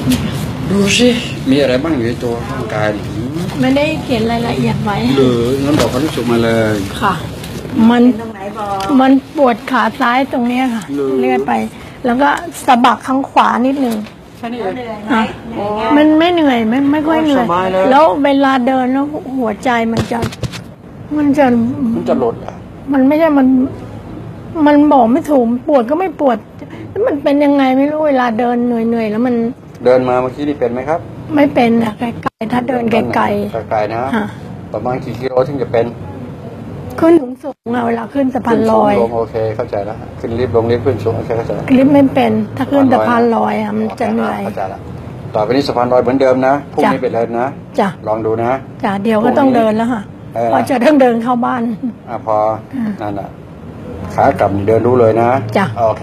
ดูสิมีอะไรบ้างอยู่ในตัวร่างกายไม่ได้เขียนรายละเอียดไว้หรืองั้นบอกความรู้สึกมาเลยค่ะมันปวดขาซ้ายตรงนี้ค่ะเลื่อนไป แล้วก็สะบักข้างขวานิดนึงแค่นี้เองมันไม่เหนื่อยไม่ค่อยเหนื่อยแล้วเวลาเดินแล้วหัวใจมันจะลดอ่ะมันไม่ใช่มันบอกไม่ถูกปวดก็ไม่ปวดแล้วมันเป็นยังไงไม่รู้เวลาเดินเหนื่อยแล้วมันเดินมาเมื่อกี้นี่เป็นไหมครับไม่เป็นอะไกลๆถ้าเดินไกลๆนะประมาณกี่กิโลถึงจะเป็นขึ้นสูงเวลาขึ้นสะพานลอยลงโอเคเข้าใจแล้วขึ้นลิฟต์ลงลิฟต์ขึ้นสูงโอเคเข้าใจลิฟต์ไม่เป็นถ้าขึ้นสะพานลอยมันจะเหนื่อยเข้าใจแล้วต่อไปนี้สะพานลอยเหมือนเดิมนะพรุ่งนี้เป็นเลยนะจ้ะลองดูนะจ้ะเดี๋ยวก็ต้องเดินแล้วค่ะพอจะต้องเดินเข้าบ้านพอนั่นแหละขากลับเดินรู้เลยนะจ้ะโอเค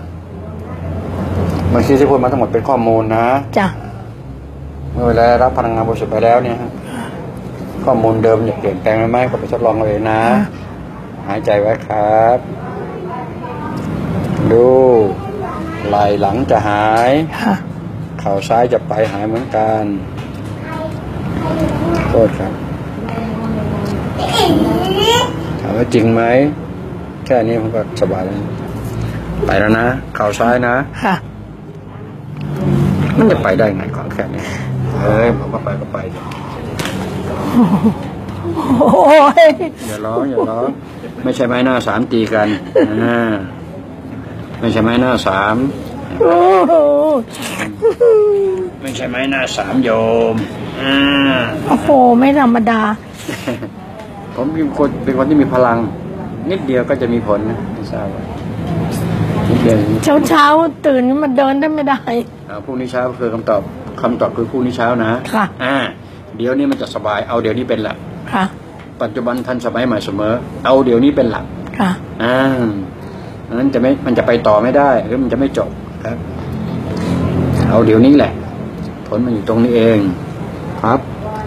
เมื่อกี้ที่พูดมาทั้งหมดเป็นข้อมูลนะจ้ะเมื่อเวลารับพลังงานบริสุทธิ์ไปแล้วเนี่ยข้อมูลเดิมอยากเปลี่ยนแปลงไหมก็ไปทดลองเลยนะหายใจไว้ครับดูไหล่หลังจะหายเข่าซ้ายจะไปหายเหมือนกันโทษครับถามว่าจริงไหมแค่นี้มันก็สบายแล้วไปแล้วนะเข่าซ้ายนะมันจะไปได้ไงก่อนแค่นี้ผมก็ไปก็ไปอย่าร้องไม่ใช่ไม้หน้าสามตีกันไม่ใช่ไม้หน้าสามไม่ใช่ไม้หน้าสามโยมโอ้โหไม่ธรรมดาผมเป็นคนที่มีพลังนิดเดียวก็จะมีผลนะไม่ทราบว่าเช้าตื่นมาเดินได้ไม่ได้พรุ่งนี้เช้าคือคำตอบคือพรุ่งนี้เช้านะค่ะเดี๋ยวนี้มันจะสบายเอาเดี๋ยวนี้เป็นหลักค่ะปัจจุบันทันสมัยใหม่เสมอเอาเดี๋ยวนี้เป็นหลักค่ะนั้นมันจะไปต่อไม่ได้หรือมันจะไม่จบครับเอาเดี๋ยวนี้แหละผลมันอยู่ตรงนี้เองครับ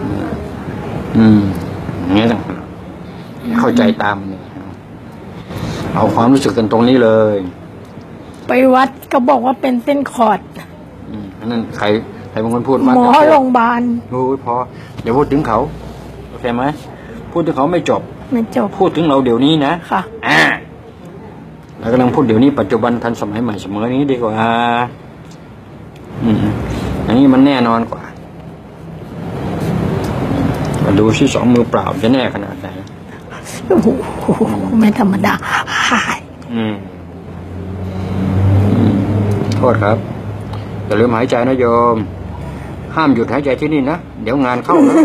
อย่างนี้ต้องเข้าใจตามนี่เอาความรู้สึกกันตรงนี้เลยไปวัดก็บอกว่าเป็นเส้นขอดนั่นใครบางคนพูดหมอโรงพยาบาลพอเดี๋ยวพูดถึงเขาโอเคไหมพูดถึงเขาไม่จบพูดถึงเราเดี๋ยวนี้นะค่ะเรากำลังพูดเดี๋ยวนี้ปัจจุบันทันสมัยใหม่เสมอนี้ดีกว่าอันนี้มันแน่นอนกว่ามาดูที่สองมือเปล่าจะแน่ขนาดไหนไม่ธรรมดาโทษครับอย่าลืมหายใจนะโยมห้ามหยุดหายใจที่นี่นะเดี๋ยวงานเข้าแล้ว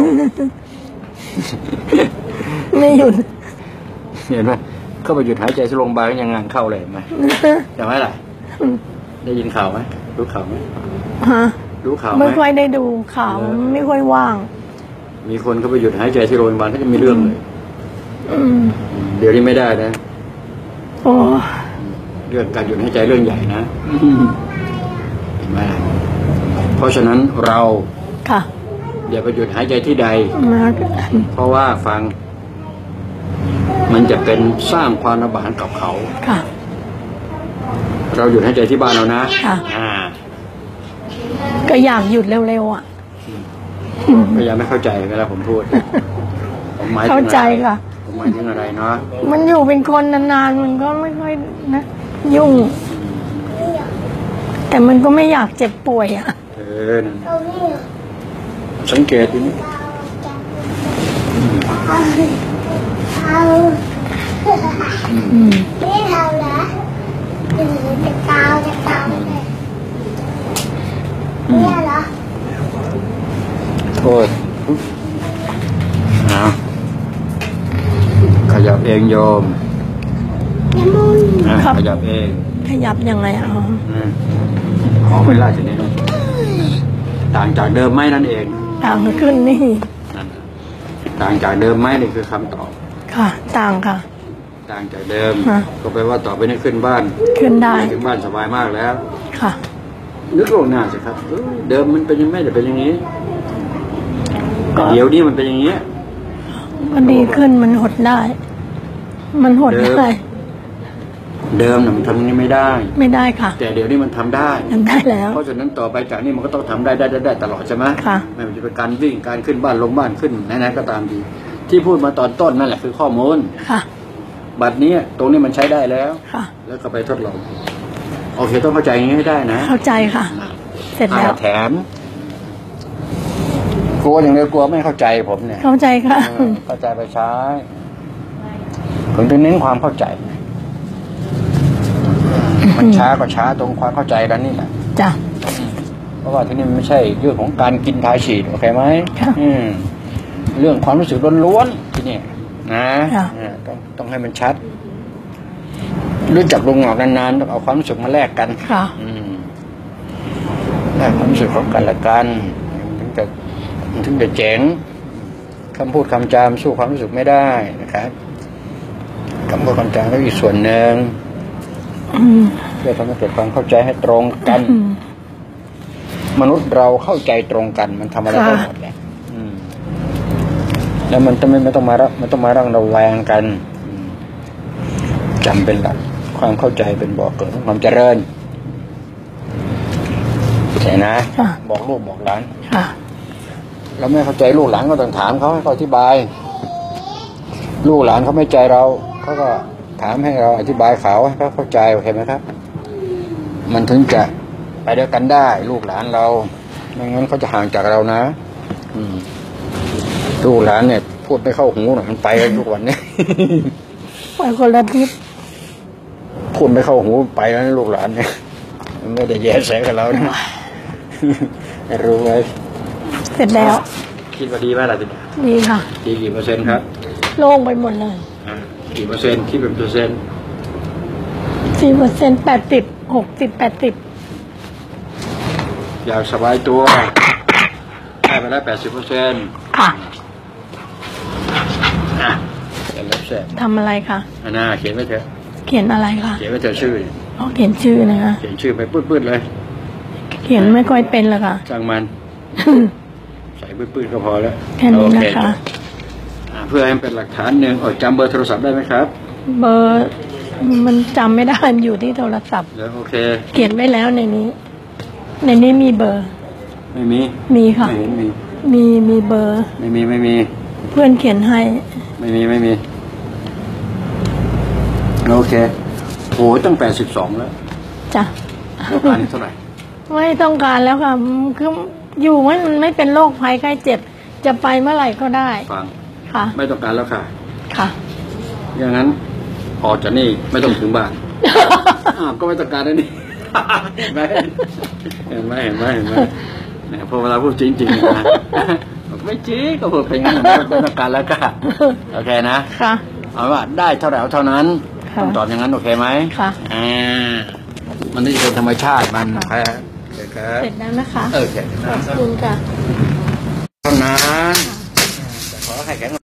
ไม่หยุดเห็นไหมเข้าไปหยุดหายใจที่โรงพยาบาลยังงานเข้าเลยไหมจำไหมล่ะได้ยินข่าวไหมรู้ข่าวไหมรู้ข่าวไหมไม่ค่อยได้ดูข่าวไม่ค่อยว่างมีคนเข้าไปหยุดหายใจที่โรงพยาบาลก็จะมีเรื่องเลยเดี๋ยวนี้ไม่ได้นะเรื่องการหยุดหายใจเรื่องใหญ่นะเห็นไหมเพราะฉะนั้นเราอย่าไปหยุดหายใจที่ใดเพราะว่าฟังมันจะเป็นสร้างความระบาดกับเขาเราหยุดหายใจที่บ้านเรานะก็อยากหยุดเร็วๆพยายามไม่เข้าใจเวลาผมพูดเข้าใจค่ะผมหมายถึงอะไรเนาะมันอยู่เป็นคนนานๆมันก็ไม่ค่อยนะยุ่งแต่มันก็ไม่อยากเจ็บป่วยสังเกตดูนี่ไม่ทำนะจะเกาเลยเนี่ยเหรอโทษขยับเองโยมขยับเองขยับยังไงไม่ล่าจะนี้ต่างจากเดิมไหมนั่นเองต่างขึ้นนี่ต่างจากเดิมไหมนี่คือคำตอบค่ะต่างค่ะต่างจากเดิมก็แปลว่าต่อไปนี้ขึ้นบ้านได้ถึงบ้านสบายมากแล้วค่ะนึกลงหน้าสิครับเดิมมันเป็นยังไงแต่เป็นอย่างนี้เดี๋ยวนี้มันเป็นอย่างนี้ก็ดีขึ้นมันหดได้มันหดได้เดิมน่ะมันทำอย่างนี้ไม่ได้ไม่ได้ค่ะแต่เดี๋ยวนี้มันทำได้ทำได้แล้วเพราะฉะนั้นต่อไปจากนี้มันก็ต้องทำได้ตลอดใช่ไหมค่ะไม่ว่าจะเป็นการวิ่งการขึ้นบ้านลงบ้านขึ้นไหนๆก็ตามดีที่พูดมาตอนต้นนั่นแหละคือข้อมูลค่ะบัดนี้ตรงนี้มันใช้ได้แล้วค่ะแล้วก็ไปทดลองโอเคต้องเข้าใจอย่างนี้ให้ได้นะเข้าใจค่ะ เสร็จแล้วแถมกลัวอย่างเดียวกลัวไม่เข้าใจผมเนี่ยเข้าใจค่ะเข้าใจไปใช้ผมถึงเน้นความเข้าใจ มันช้าก็ช้าตรงความเข้าใจกันนี่แหละจ้ะเพราะว่าที่นี่มันไม่ใช่เรื่องของการกินทาฉีดโอเคไหมค่ะเรื่องความรู้สึกล้วนๆที่นี่นะค่ะต้องให้มันชัดรู้จักลงหงอกนานๆต้องเอาความรู้สึกมาแลกกันค่ะแลกความรู้สึกของกันและกันถึงจะเจ๋งคำพูดคำจามสู้ความรู้สึกไม่ได้นะครับคำพูดคำจามก็อีกส่วนหนึ่งเพื่อทำให้เกิดความเข้าใจให้ตรงกัน มนุษย์เราเข้าใจตรงกันมันทำอะไรได้หมดแหละแล้วมันไม่ต้องมาร่างเราแวงกันจำเป็นหลักความเข้าใจเป็นบ่อเกิดของความเจริญใช่นะ บอกลูกบอกหลานเราไม่เข้าใจลูกหลานก็ต้องถามเขาให้เขาอธิบายลูกหลานเขาไม่ใจเราเขาก็ถามให้เราอธิบายเขาให้เขาเข้าใจโอเคไหมครับมันถึงจะไปด้วยกันได้ลูกหลานเราไม่งั้นเขาจะห่างจากเรานะลูกหลานเนี่ยพูดไม่เข้าหูหรอกมันไปทุกวันนี้ไปคนละทิศพูดไม่เข้าหูไปแล้วลูกหลานเนี่ยมันไม่ได้แย่แสกับเรานะรู้ไว้เสร็จแล้วคิดว่าดีไหมล่ะทีนี้ดีค่ะดีกี่เปอร์เซ็นต์ครับโล่งไปหมดเลยกี่เปอร์เซ็นต์คิดเป็นเปอร์เซ็นต์ 4% 80 60 80 อยากสบายตัวได้ไปแล้ว80% ค่ะเขียนแล้วเสร็จทำอะไรคะเขียนไว้เถอะเขียนอะไรคะเขียนไว้เถอะชื่อเขียนชื่อนะคะเขียนชื่อไปปื้ดๆเลยเขียนไม่ค่อยเป็นเลยค่ะจ้างมันใส่ปื้ดๆก็พอแล้วแค่นี้นะคะเพื่อให้เป็นหลักฐานหนึ่งจำเบอร์โทรศัพท์ได้ไหมครับเบอร์มันจำไม่ได้อยู่ที่โทรศัพท์แล้วโอเคเขียนไว้แล้วในนี้มีเบอร์ไม่มีค่ะไม่เห็นมีเบอร์ไม่มีเพื่อนเขียนให้ไม่มีโอเคโหตั้ง82แล้วจ้ะต้องการเท่าไหร่ไม่ต้องการแล้วค่ะคืออยู่มันไม่เป็นโรคภัยไข้เจ็บจะไปเมื่อไหร่ก็ได้ฟังค่ะไม่ต้องการแล้วค่ะค่ะอย่างนั้นออกจากนี่ไม่ต้องถึงบ้านก็ไม่ต้องการแล้วนี่เห็นไหมเนี่ยพอเวลาพูดจริงๆนะไม่จริงก็พูดไปงั้นไม่ต้องการแล้วก็โอเคนะค่ะเอาว่าได้เท่าไหร่เท่านั้นต้องตอบอย่างนั้นโอเคไหมค่ะมันนี่เป็นธรรมชาติมันเสร็จแล้วนะคะโอเคขอบคุณค่ะเท่านั้นขอให้แข็ง